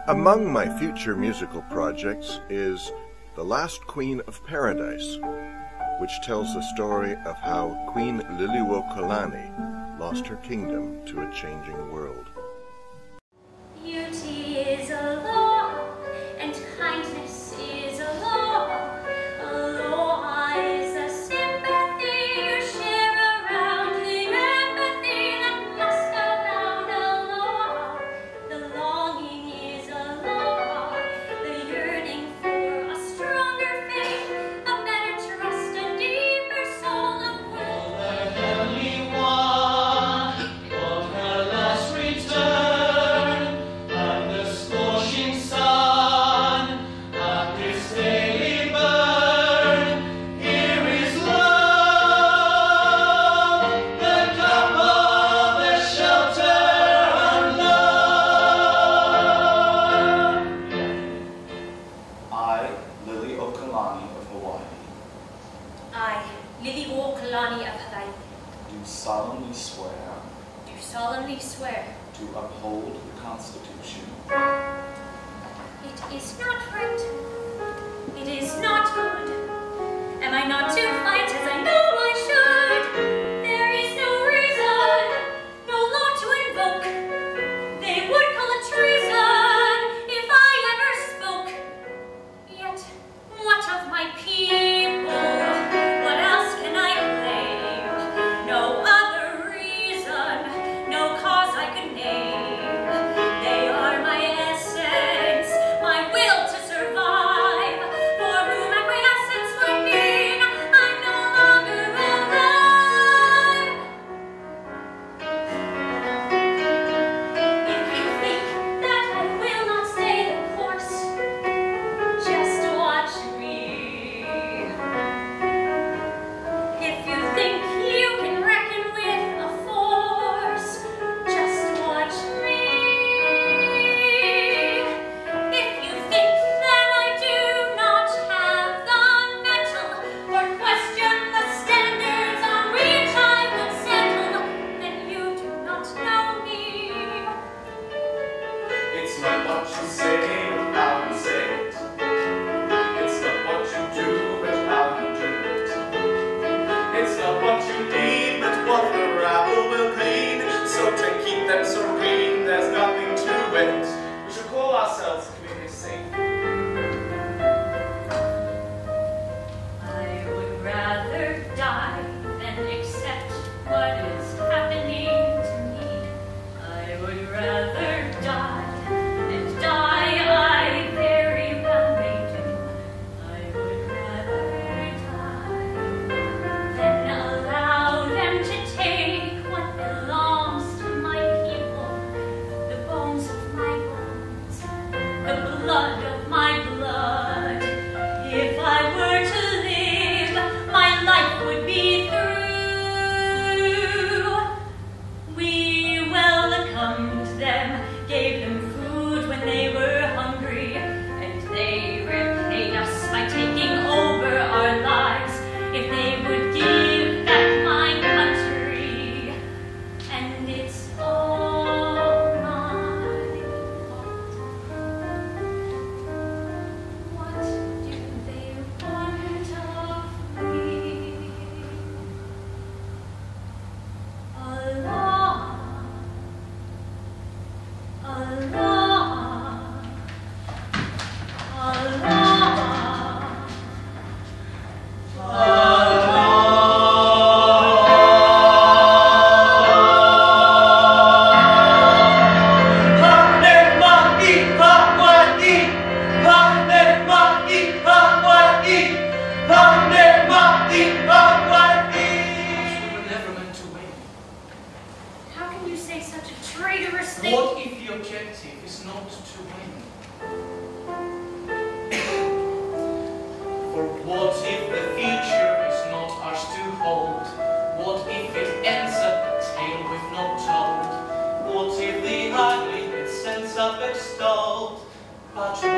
Among my future musical projects is The Last Queen of Paradise, which tells the story of how Queen Liliuokalani lost her kingdom to a changing world. Beauty is a law, and kindness is a law. A law is a sympathy you share around, the empathy that must abound. A law, the longing is a law, the yearning for a stronger faith, a better trust, a deeper soul of will. The Heavenly One, on her last return, and the scorching sun, at this daily burn, here is love, the cup of the shelter and love. I, Liliuokalani of Hawaii, I, Liliuokalani of Hawaii, do solemnly swear to uphold the Constitution it is not right, it is not good. Am I not to fight as I know I should? There is no reason, no law to invoke. They would call it treason if I ever spoke. Yet, what of my people? What else can I claim? No other reason, no cause I could name. They are my essence, my will to survive. For whom acquiescence would mean I'm no longer alive. If you think that I will not stay the course, just watch me. If you think you can reckon with a force, just watch me. If you think that I do not have the mettle, or question the standards on which I would settle, then you do not know me. It's not what you say, but how you say it. It's not what you do, but how you do it. It's not what you need, but what the rabble will clean. So to keep them serene, there's nothing to it. We should call ourselves community safe. I would rather die than accept what is happening to me. I would rather die, and die I very well may do. I would rather die than allow them to take what belongs to my people, the bones of my bones, the blood of my blood. If I were to live, my life would be through. We welcomed them, gave them food when they were hungry, and they repaid us by taking over our lives. If they would give back my country, and it's all my fault. What do they want of me? A law, a law, a law, How can you say such a traitorous thing? What if the objective is not to win? For what if the future is not ours to hold? What if it ends up a tale we've not told? What if the ugly it sends up extolled? But